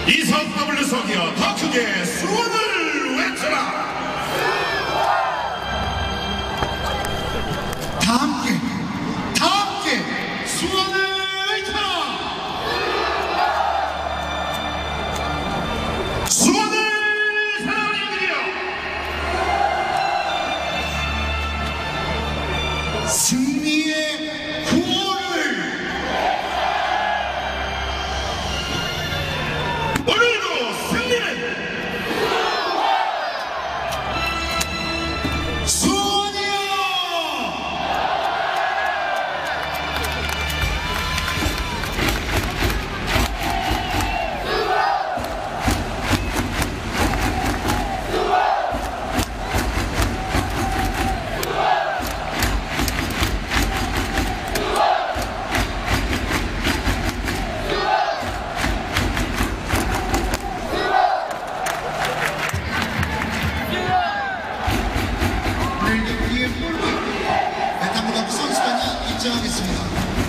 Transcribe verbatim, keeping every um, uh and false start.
이석 더블유 성이여 더 크게 수원을 외쳐라. 다 함께 다 함께 수원을 외쳐라. 수원을 사랑하는 분들이여, 승리의 구호를 오늘도 승리는 수원이여. 오늘 경기의 골을 배타무답 선수단이 입장하겠습니다.